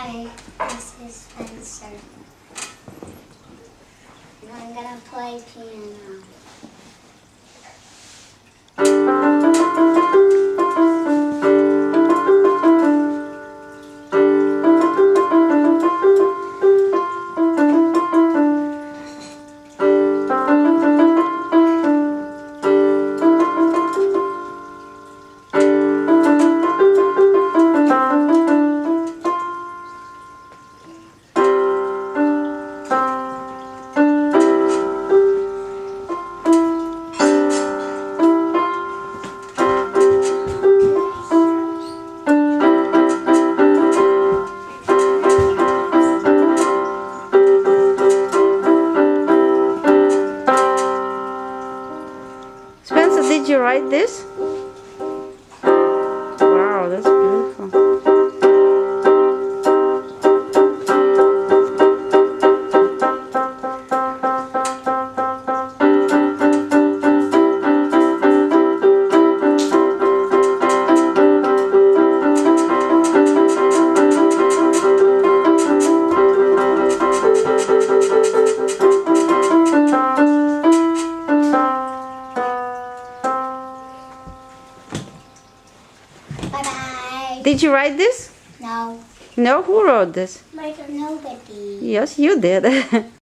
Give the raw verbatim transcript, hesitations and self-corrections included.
Hi, this is Spencer. I'm gonna play piano. Spencer, did you write this? Wow, that's beautiful. Bye-bye. Did you write this? No. No? Who wrote this? Nobody. Yes, you did.